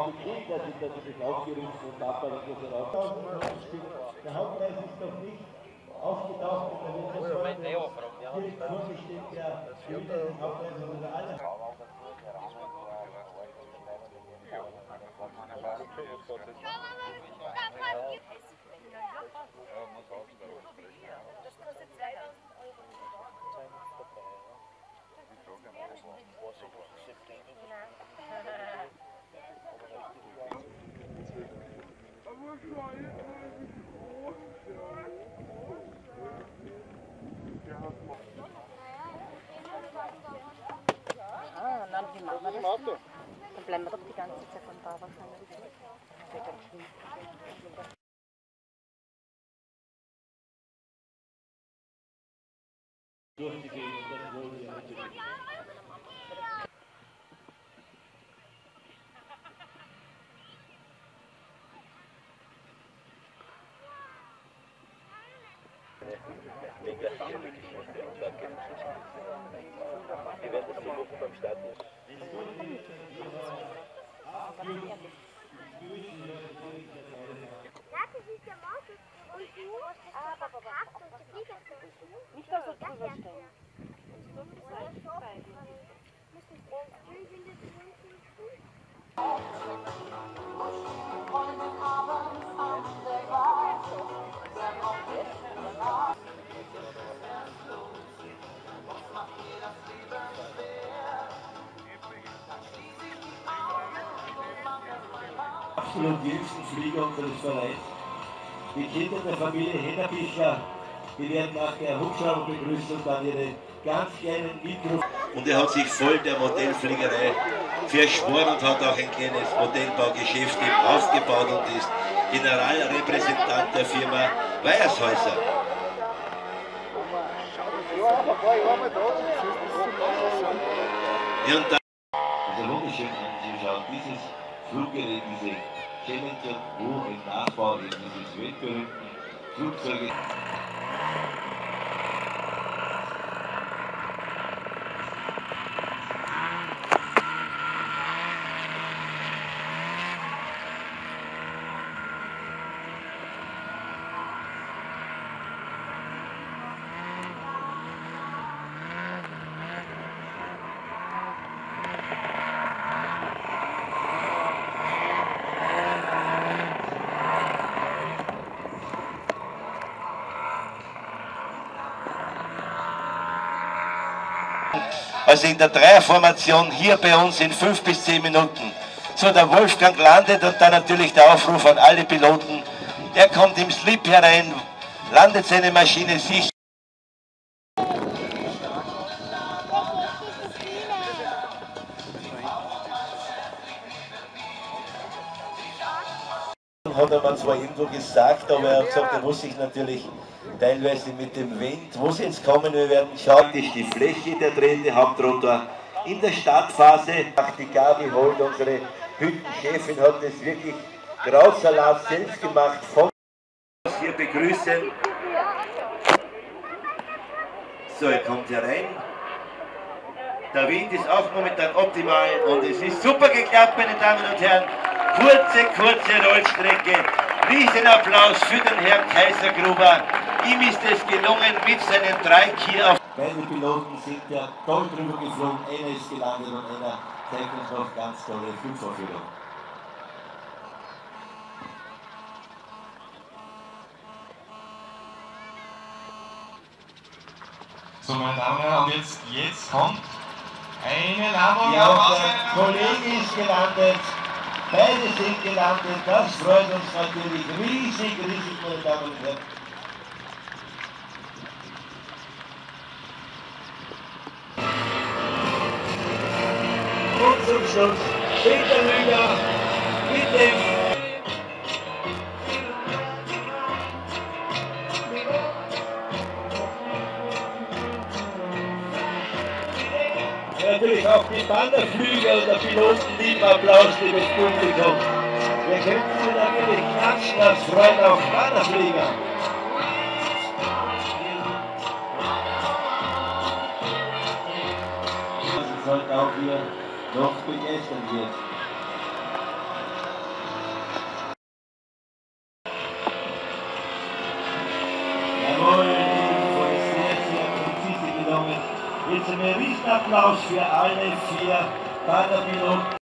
auch die Kinder sind natürlich aufgerüstet und tapfer das große Raum. Der Hauptpreis ist noch nicht aufgetaucht und da wird sofort direkt vorgestellt, der Gewinner des Hauptpreises oder alle. Das kostet 2000 Euro. Ah, dann wie machen wir das? Dann bleiben wir doch die ganze Zeit von da wahrscheinlich. Durchzugehen und das wollen wir natürlich. Wir werden das versuchen beim Starten. Das ist der Markus und du verkauft und der Flieger. Nicht, dass wir drüber stehen. Absolut jüngsten Flieger unseres Vereins. Die Kinder der Familie Hennerbichler, die werden nach der Hubschrauberbegrüßung dann ihre ganz kleinen Mikros. Und er hat sich voll der Modellfliegerei verschworen und hat auch ein kleines Modellbaugeschäft aufgebaut und ist Generalrepräsentant der Firma Weiershäuser. Ja, und dann Also wunderschön anzuschauen, dieses Fluggerät, diese Challenger, wo im Nachbau eben dieses weltberühmten Flugzeuge. Also in der Dreierformation hier bei uns in 5 bis 10 Minuten. So, der Wolfgang landet und dann natürlich der Aufruf an alle Piloten. Er kommt im Slip herein, landet seine Maschine sicher. Hat er mir zwar irgendwo gesagt, aber er hat gesagt, er muss sich natürlich teilweise mit dem Wind, wo sie jetzt kommen, wir werden schauen, ist die Fläche der drehende Hauptrotor in der Startphase. Die Gabi Holt, unsere Hüttenchefin, hat das wirklich Krautsalat selbst gemacht. Von hier begrüßen. So, er kommt herein. Der Wind ist auch momentan optimal und es ist super geklappt, meine Damen und Herren. Kurze Rollstrecke. Riesenapplaus für den Herrn Kaisergruber. Ihm ist es gelungen mit seinen 3 Kier auf. Beide Piloten sind ja toll drüber geflogen. Einer ist gelandet und einer zeigt uns noch ganz tolle Flugvorführung. So, meine Damen und Herren, und jetzt kommt eine Landung. Ja, der Kollege ist gelandet. Beide sind gelandet. Das freut uns natürlich riesig, meine Damen und Herren. Und zum Schluss Peter Lüger mit dem natürlich auch die Wanderflüger und der Piloten lieben Applaus, liebes Publikum. Wir könnten Sie natürlich klatschen als Freude auf Wanderflieger. Das sollte auch hier noch begeistern wird. einen Riesenapplaus für alle 4 Wanderpiloten.